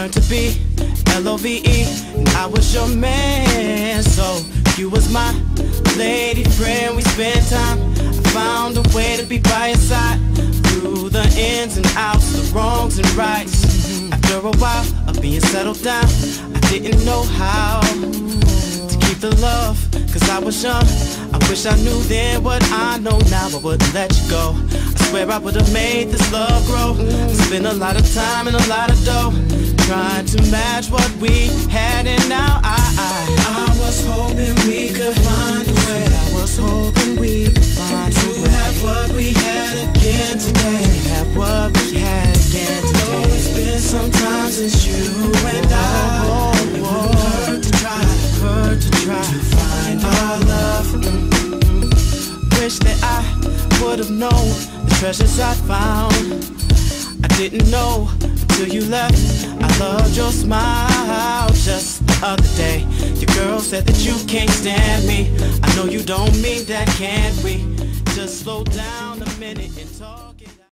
turned to be L-O-V-E, and I was your man. So you was my lady friend, we spent time. I found a way to be by your side, through the ins and outs, the wrongs and rights. After a while of being settled down, I didn't know how to keep the love, cause I was young. I wish I knew then what I know now. I wouldn't let you go. I swear I would've made this love grow. Spent a lot of time and a lot of dough trying to match what we had, and now I was hoping we could find a way. I was hoping we could find a way to have what we had again today. Have what we had again today. Oh, it's been some time since you and I. Hurt to try to find our love. Wish that I would've known the treasures I found. I didn't know until you left. I loved your smile just the other day. Your girl said that you can't stand me. I know you don't mean that, can't we? Just slow down a minute and talk.